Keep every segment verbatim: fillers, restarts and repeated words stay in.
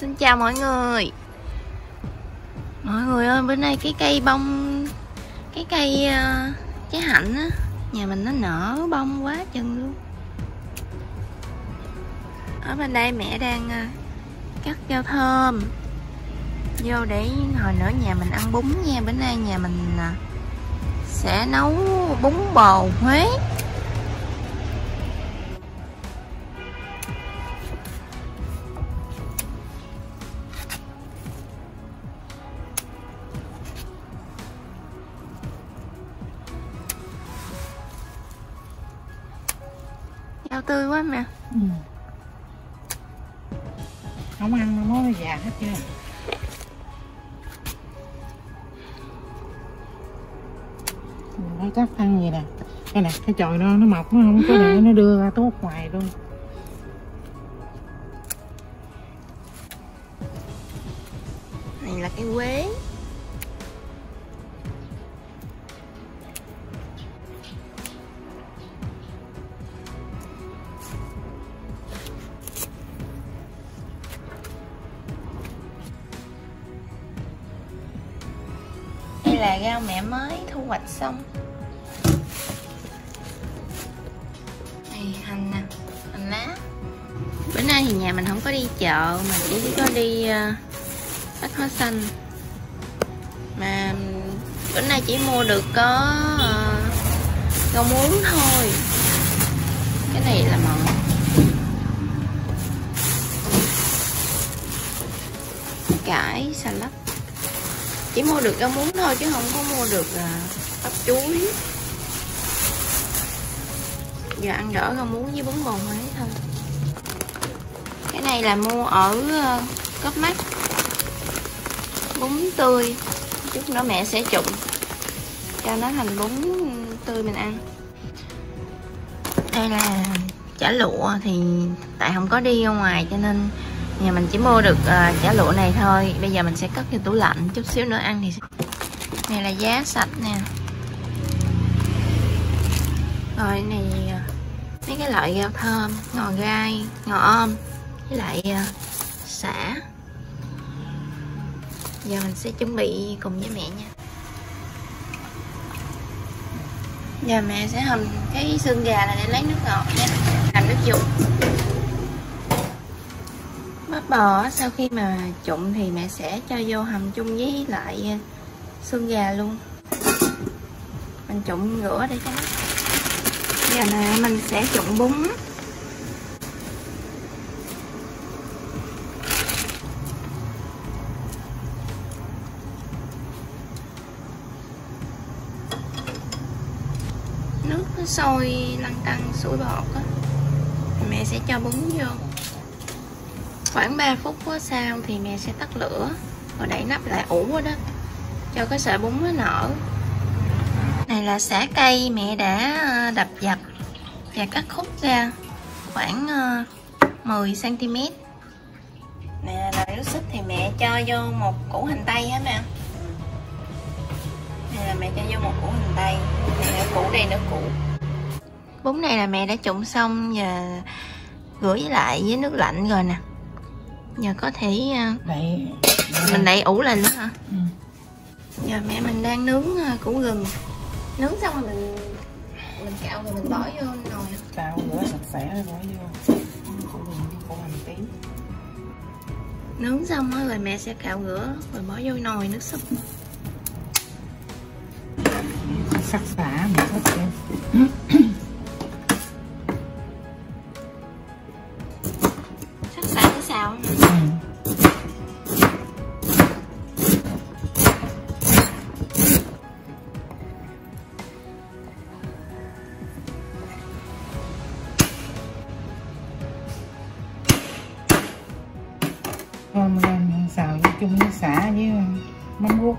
Xin chào mọi người. Mọi người ơi, bữa nay cái cây bông, cái cây uh, trái hạnh á, nhà mình nó nở bông quá chừng luôn. Ở bên đây mẹ đang uh, cắt rau thơm vô để hồi nữa nhà mình ăn bún nha. Bữa nay nhà mình uh, sẽ nấu bún bò Huế. Rau tươi quá mẹ. Ừ. Không ăn nó mới già hết chưa. Mình phải chắc ăn gì nè. Cái này cái chồi nó nó mọc nó không có để nó đưa ra tốt ngoài luôn. Này là cái quế. Đây là rau mẹ mới thu hoạch xong. Đây hành nè, hành lá. Bữa nay thì nhà mình không có đi chợ mà chỉ có đi uh, bách hóa xanh. Mà bữa nay chỉ mua được có uh, rau muống thôi. Cái này là mận. Cải, xà lách. Chỉ mua được rau muống thôi chứ không có mua được bắp uh, chuối. Giờ ăn đỡ rau muống với bún bò Huế thôi. Cái này là mua ở uh, Cóp Mắc. Bún tươi. Chút nữa mẹ sẽ trụng cho nó thành bún tươi mình ăn. Đây là chả lụa, thì tại không có đi ra ngoài cho nên nhà mình chỉ mua được uh, chả lụa này thôi. Bây giờ mình sẽ cất vào tủ lạnh, chút xíu nữa ăn thì. Này là giá sạch nè. Rồi này uh, mấy cái loại rau thơm, ngò gai, ngò om với lại uh, sả. Giờ mình sẽ chuẩn bị cùng với mẹ nha. Giờ mẹ sẽ hầm cái xương gà này để lấy nước ngọt nha, làm nước dùng. Bắp bò sau khi mà trụng thì mẹ sẽ cho vô hầm chung với lại xương gà luôn. Mình trụng rửa để cho nó. Giờ này mình sẽ trụng bún. Nước nó sôi lăn tăn sủi bọt á, mẹ sẽ cho bún vô. Khoảng ba phút quá sau thì mẹ sẽ tắt lửa rồi đậy nắp lại ủ quá đó, cho cái sợi bún nó nở. Này là sả cây mẹ đã đập dập và cắt khúc ra khoảng mười xăng ti mét. Nè, là nước súp thì mẹ cho vô một củ hành tây hả mẹ? Này là mẹ cho vô một củ hành tây, nửa củ đây nửa củ. Bún này là mẹ đã trụng xong và rửa với lại với nước lạnh rồi nè. Giờ có thể uh, đậy, đậy mình đậy ủ lên nữa hả? Ừ. Giờ mẹ mình đang nướng uh, củ gừng. Nướng xong rồi mình mình cạo rồi mình bỏ vô nồi. Cạo rửa sạch sẽ rồi bỏ vô. Củ gừng, củ hành tí. Nướng xong rồi mẹ sẽ cạo rửa rồi bỏ vô nồi nước súp. Sắc xả một ít xem. Sắc xả để xào. Ừ. Hôm lên xào với chung với xả với mắm ruốc.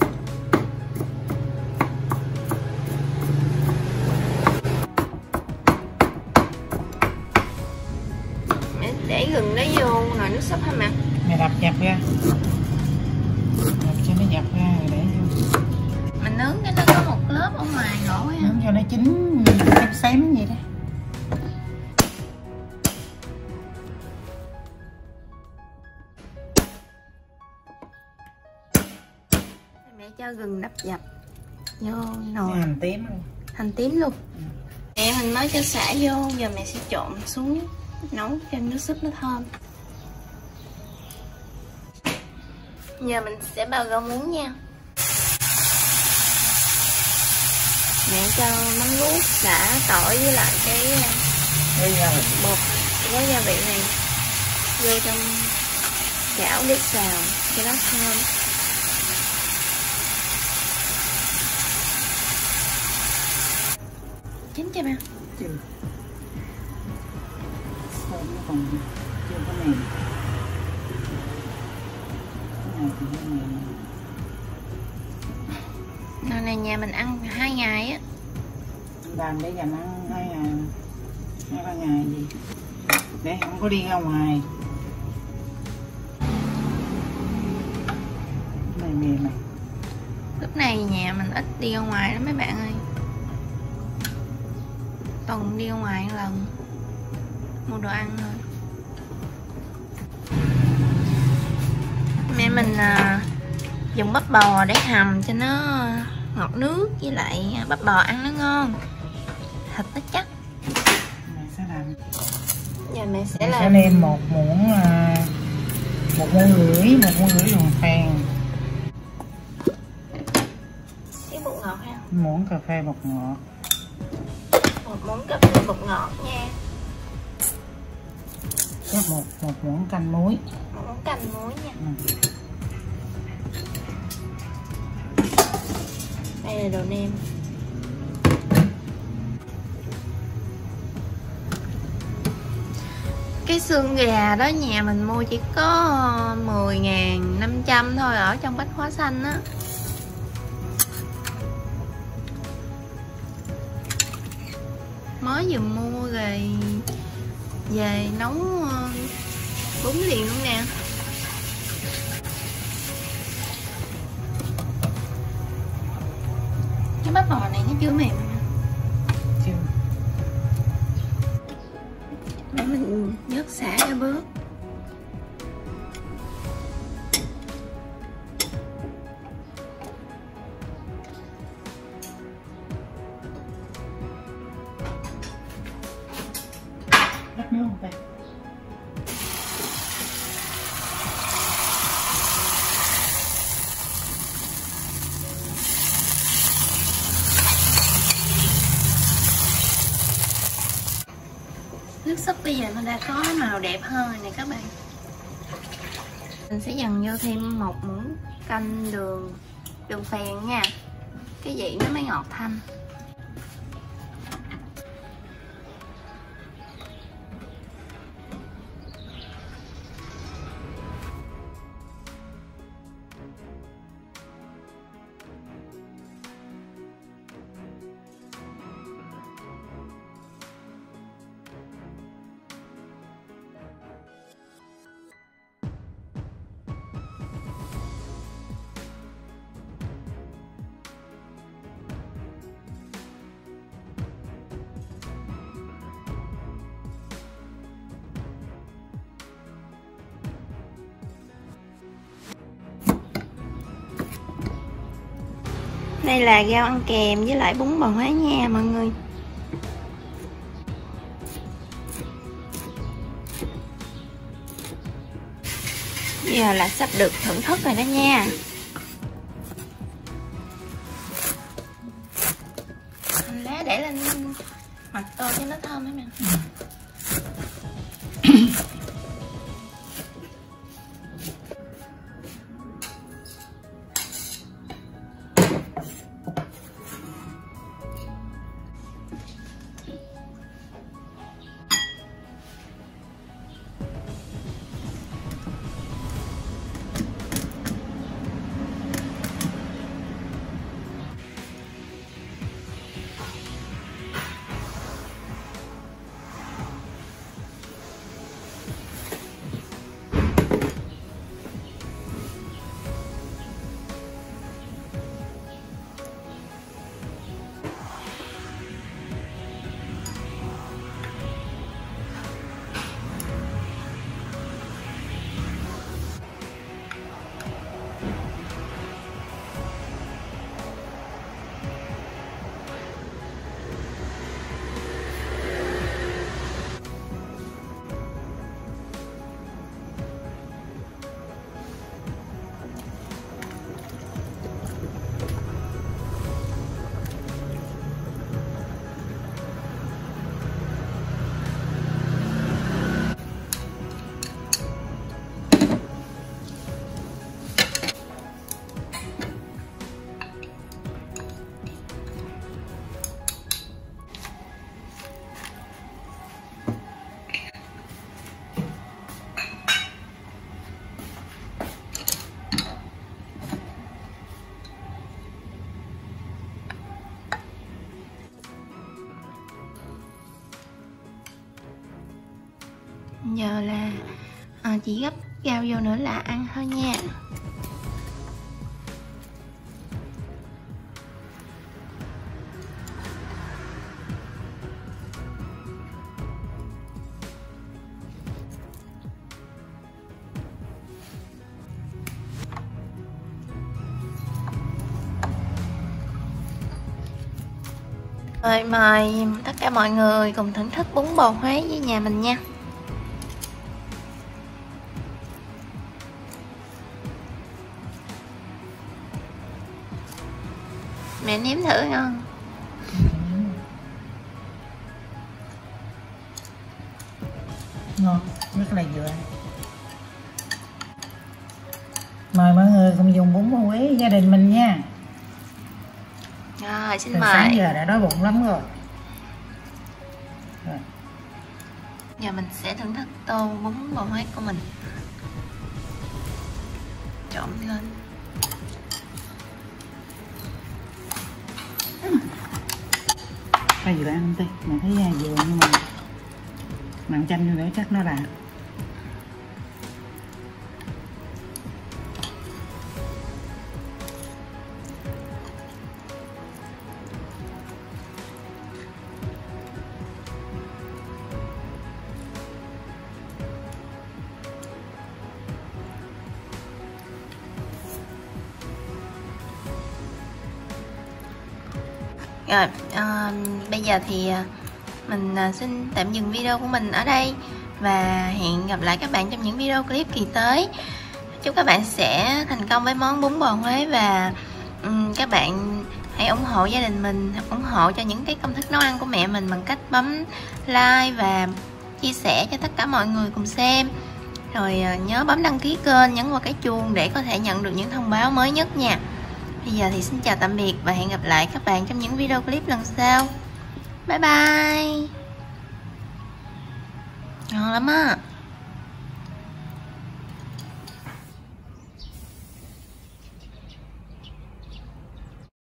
Để gừng nó vô nồi nước súp hả mẹ? Mẹ đập dập ra, đập cho nó dập ra rồi để vô. Mình nướng cái nó có một lớp ở ngoài nổi á. Nướng cho nó chín xém xém vậy đó. cho gừng đắp dập vô nồi. Hành tím luôn. Hành tím luôn. Ừ. Mẹ mình mới cho xả vô, giờ mẹ sẽ trộn xuống nấu cho nước súp nó thơm. Giờ mình sẽ bào rau muống nha. Mẹ cho mắm ruốc, xả, tỏi với lại cái bột gói gia vị này vô trong chảo để xào cho nó thơm. Chín chưa ba? Chưa. Không, nó còn chưa có mềm. Cái này thì nó mềm. Nồi này nhà mình ăn hai ngày á. Làm để dành ăn hai ngày, hai ba ngày gì để không có đi ra ngoài. Cái này mềm này. Lúc này nhà mình ít đi ra ngoài lắm mấy bạn ơi. Tuần đi ra ngoài một lần mua đồ ăn thôi. Mẹ mình à, dùng bắp bò để hầm cho nó ngọt nước, với lại bắp bò ăn nó ngon, thịt nó chắc. Mẹ sẽ làm. Giờ mẹ sẽ Mẹ làm sẽ nêm một muỗng uh, một muỗng rưỡi một muỗng rưỡi đường phèn, cái bột ngọt ha, muỗng cà phê bột ngọt, một muỗng cà phê bột ngọt nha, có một một muỗng canh muối, một muỗng canh muối nha. Ừ. Đây là đồ nêm. Cái xương gà đó nhà mình mua chỉ có mười ngàn năm trăm thôi ở trong Bách Hóa Xanh á. Mới vừa mua rồi về nấu bún liền luôn nè. Cái bắp bò này nó chưa mềm nè. Chưa. Để mình nhớt xả ra bước. Rắc nước không ta? Nước súp bây giờ nó đã có màu đẹp hơn rồi nè các bạn. Mình sẽ dần vô thêm một muỗng canh đường đường phèn nha, cái vị nó mới ngọt thanh. Đây là rau ăn kèm với lại bún bò Huế nha mọi người. Bây giờ là sắp được thưởng thức rồi đó nha. Lá để lên mặt tô cho nó thơm ấy nè. Giờ là à, chỉ gấp rau vô nữa là ăn thôi nha. Rồi mời tất cả mọi người cùng thưởng thức bún bò Huế với nhà mình nha. Mẹ nếm thử ngon. Ngon, rất là vừa. Mời mọi người cùng dùng bún bò Huế gia đình mình nha. Rồi xin Từ mời. sáng giờ đã đói bụng lắm rồi. Rồi. Giờ mình sẽ thưởng thức tô bún bò Huế của mình. Trộn lên. Bây giờ bạn ăn đi, mình thấy vừa nhưng mà nặng chanh nữa chắc nó là. Rồi à, bây giờ thì mình xin tạm dừng video của mình ở đây và hẹn gặp lại các bạn trong những video clip kỳ tới. Chúc các bạn sẽ thành công với món bún bò Huế và um, các bạn hãy ủng hộ gia đình mình, ủng hộ cho những cái công thức nấu ăn của mẹ mình bằng cách bấm like và chia sẻ cho tất cả mọi người cùng xem. Rồi nhớ bấm đăng ký kênh, nhấn vào cái chuông để có thể nhận được những thông báo mới nhất nha. Bây giờ thì xin chào tạm biệt và hẹn gặp lại các bạn trong những video clip lần sau. Bye bye. Ngon lắm á.